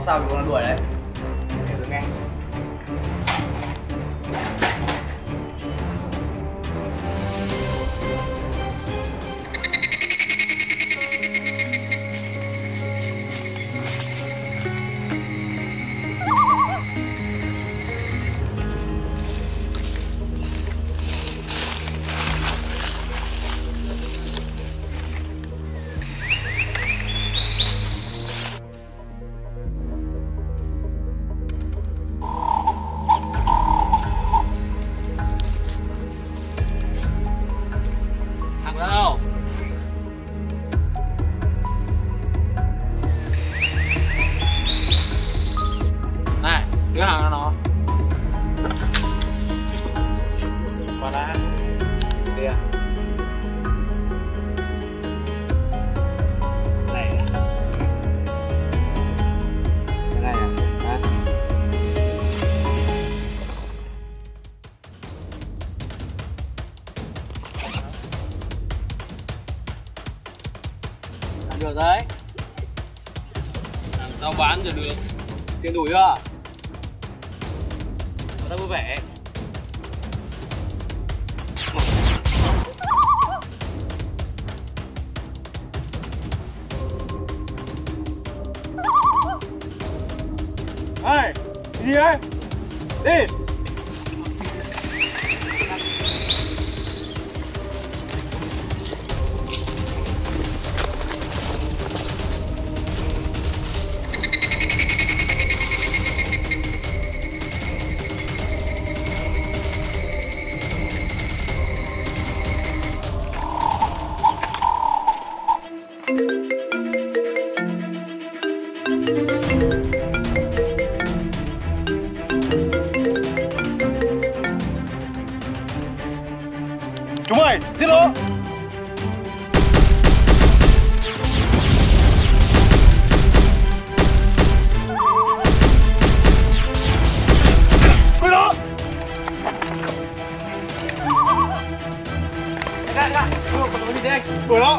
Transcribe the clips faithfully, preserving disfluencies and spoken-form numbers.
sao bị con đuổi đấy. Để tôi nghe. Ra đâu? Này, đưa hàng cho nó. Qua đã. Đi à? Này à? Cái này à? Hả? Được đấy. Làm sao bán rồi được. Tiền đủ chưa? Có ta vui vẻ. Ê, gì đấy? Đi. Chúng mày, giết nó! Đuổi nó! Ra, ra, không có gì đấy anh. Đuổi nó!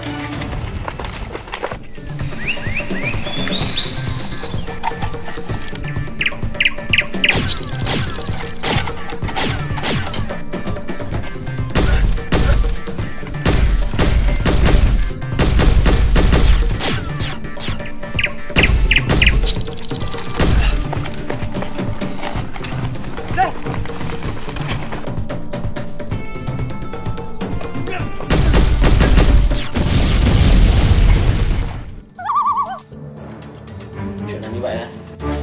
Chuyện là như vậy đấy.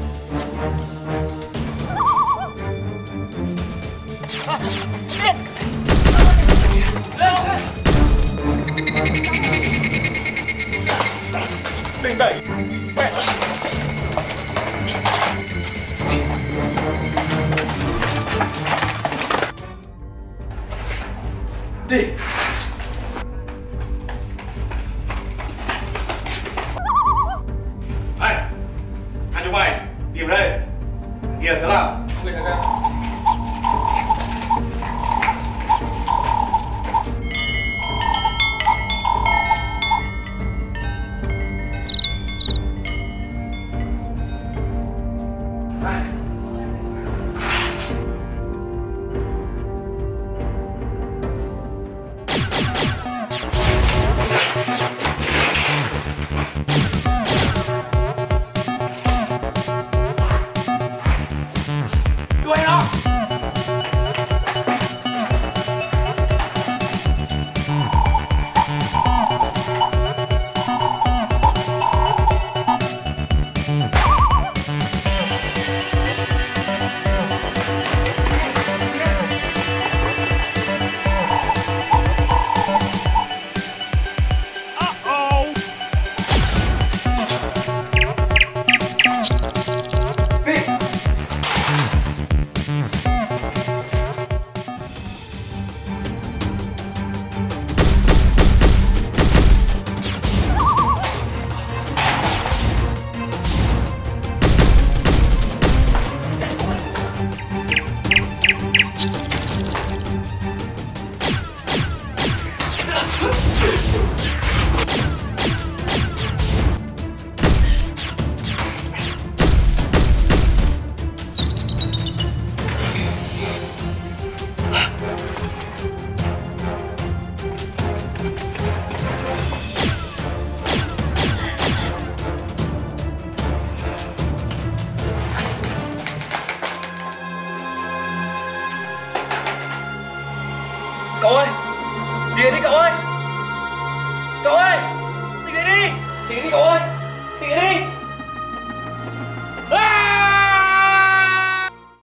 Đừng đẩy! Mẹ! Đi! Này! Hai chúng mày! Tìm đây! Kìa thế nào? Quên rồi kìa. Đuổi nó! Cậu ơi, tỉnh dậy đi cậu ơi. Cậu ơi, tỉnh dậy đi. Tỉnh dậy đi cậu ơi.